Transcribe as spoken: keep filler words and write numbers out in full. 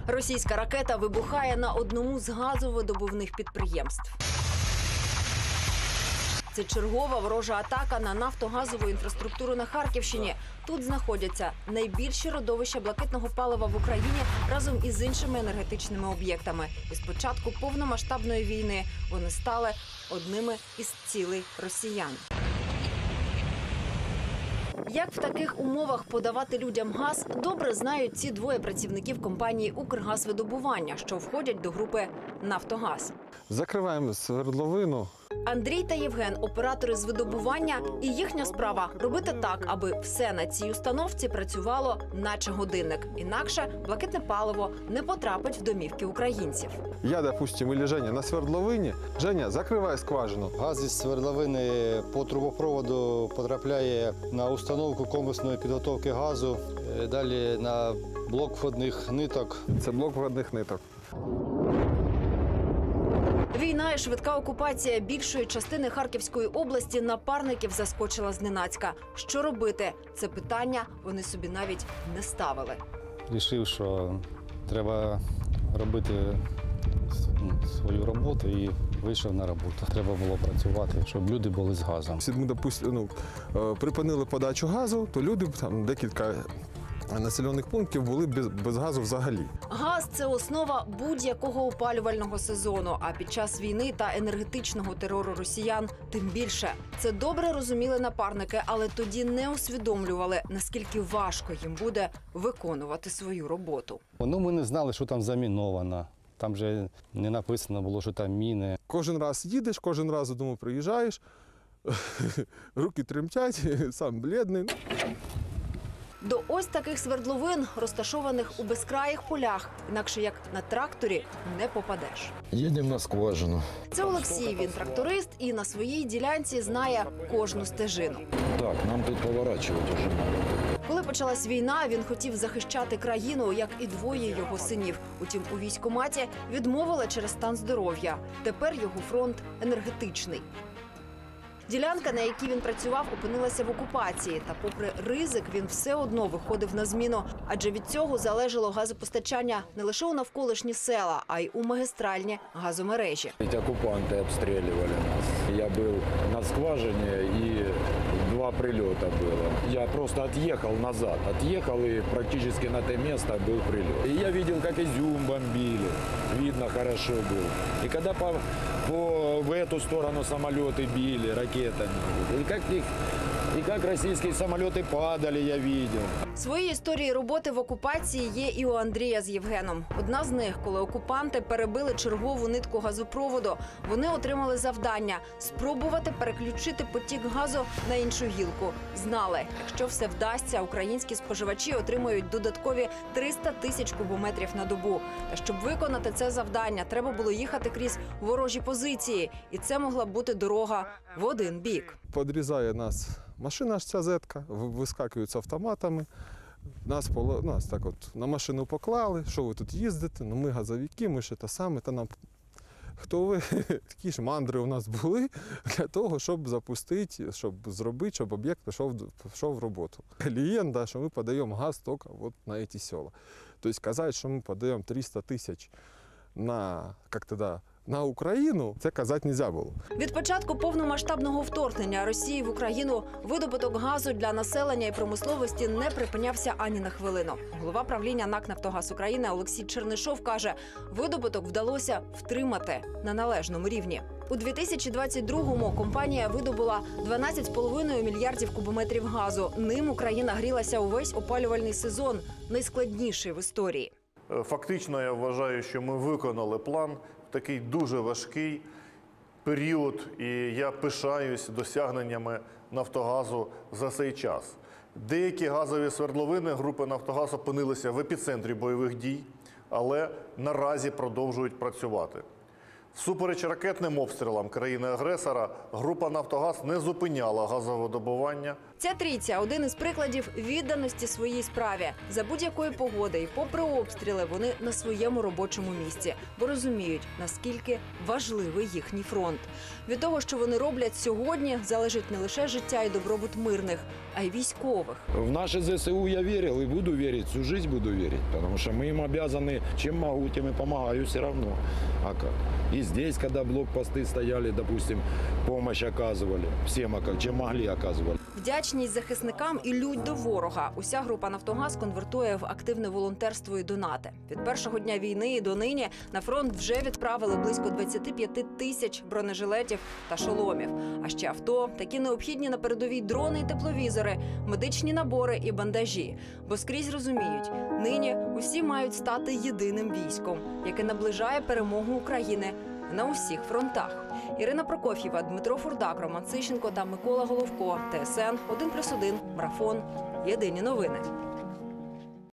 Російська ракета вибухає на одному з газовидобувних підприємств. Це чергова ворожа атака на нафтогазову інфраструктуру на Харківщині. Тут знаходяться найбільші родовища блакитного палива в Україні разом із іншими енергетичними об'єктами. І з початку повномасштабної війни вони стали одними із цілей росіян. Як в таких умовах подавати людям газ, добре знають ці двоє працівників компанії «Укргазвидобування», що входять до групи «Нафтогаз». Закриваємо свердловину. Андрій та Євген – оператори з видобування, і їхня справа – робити так, аби все на цій установці працювало наче годинник. Інакше блакитне паливо не потрапить в домівки українців. Я, допустим, или Женя на свердловині. Женя, закривай скважину. Газ із свердловини по трубопроводу потрапляє на установку комплексної підготовки газу, далі на блок входних ниток. Це блок входних ниток. Війна і швидка окупація більшої частини Харківської області напарників заскочила зненацька. Що робити? Це питання вони собі навіть не ставили. Рішив, що треба робити свою роботу і вийшов на роботу. Треба було працювати, щоб люди були з газом. Якщо ми, допустим, ну, припинили подачу газу, то люди, там декілька населених пунктів були без, без газу взагалі. Газ – це основа будь-якого опалювального сезону, а під час війни та енергетичного терору росіян тим більше. Це добре розуміли напарники, але тоді не усвідомлювали, наскільки важко їм буде виконувати свою роботу. Ну, ми не знали, що там заміновано. Там вже не написано було, що там міни. Кожен раз їдеш, кожен раз додому приїжджаєш, руки тремтять, сам блідний. До ось таких свердловин, розташованих у безкраїх полях, інакше як на тракторі не попадеш. Їдемо на скважину. Це Олексій, він тракторист і на своїй ділянці знає кожну стежину. Так, нам тут поворачувати вже треба. Коли почалась війна, він хотів захищати країну, як і двоє його синів. Утім, у військкоматі відмовили через стан здоров'я. Тепер його фронт енергетичний. Ділянка, на якій він працював, опинилася в окупації. Та попри ризик, він все одно виходив на зміну. Адже від цього залежало газопостачання не лише у навколишні села, а й у магістральні газомережі. Эти оккупанты обстреливали нас. Я был на скважине, и два прилета было. Я просто отъехал назад, отъехал, и практически на то место был прилет. И я видел, как Изюм бомбили. Видно, хорошо было. И когда по, по, в эту сторону самолеты били ракетами, и как, их, и как российские самолеты падали, я видел. Свої історії роботи в окупації є і у Андрія з Євгеном. Одна з них, коли окупанти перебили чергову нитку газопроводу, вони отримали завдання – спробувати переключити потік газу на іншу гілку. Знали, якщо все вдасться, українські споживачі отримають додаткові триста тисяч кубометрів на добу. Та щоб виконати це завдання, треба було їхати крізь ворожі позиції. І це могла бути дорога в один бік. Підрізає нас машина ж ця зетка, вискакують з автоматами. Нас, нас так от на машину поклали, що ви тут їздите, ну ми газовики, ми ще те саме, та нам хто ви? Такі ж мандри у нас були для того, щоб запустити, щоб зробити, щоб об'єкт пішов, пішов в роботу. Легенда, що ми подаємо газ тільки от на ці села. Тобто казати, що ми подаємо триста тисяч на, як тоді, на Україну, це казати не можна було. Від початку повномасштабного вторгнення Росії в Україну видобуток газу для населення і промисловості не припинявся ані на хвилину. Голова правління НАК «Нафтогаз України» Олексій Чернишов каже, видобуток вдалося втримати на належному рівні. У дві тисячі двадцять другому компанія видобула дванадцять з половиною мільярдів кубометрів газу. Ним Україна грілася увесь опалювальний сезон, найскладніший в історії. Фактично, я вважаю, що ми виконали план в такий дуже важкий період, і я пишаюсь досягненнями «Нафтогазу» за цей час. Деякі газові свердловини групи «Нафтогаз» опинилися в епіцентрі бойових дій, але наразі продовжують працювати. Всупереч ракетним обстрілам країни-агресора, група «Нафтогаз» не зупиняла газовидобування, Ця трійця – один із прикладів відданості своїй справі. За будь-якої погоди і попри обстріли вони на своєму робочому місці, бо розуміють, наскільки важливий їхній фронт. Від того, що вони роблять сьогодні, залежить не лише життя і добробут мирних, а й військових. В наши ЗСУ я верил и буду верить, всю жизнь буду верить, потому что мы им обязаны, чем могу, тем и помогаю все равно. А как? И здесь, когда блокпосты стояли, допустим, помощь оказывали, всем, ока- чем могли, оказывали. Вдячність захисникам і лють до ворога. Уся група «Нафтогаз» конвертує в активне волонтерство і донати. Від першого дня війни і донині на фронт вже відправили близько двадцять п'ять тисяч бронежилетів та шоломів. А ще авто, такі необхідні на передовій дрони і тепловізори, медичні набори і бандажі. Бо скрізь розуміють, нині усі мають стати єдиним військом, яке наближає перемогу України на усіх фронтах. Ірина Прокоф'єва, Дмитро Фурдак, Роман Сищенко та Микола Головко. Т С Н один плюс один. Марафон. Єдині новини.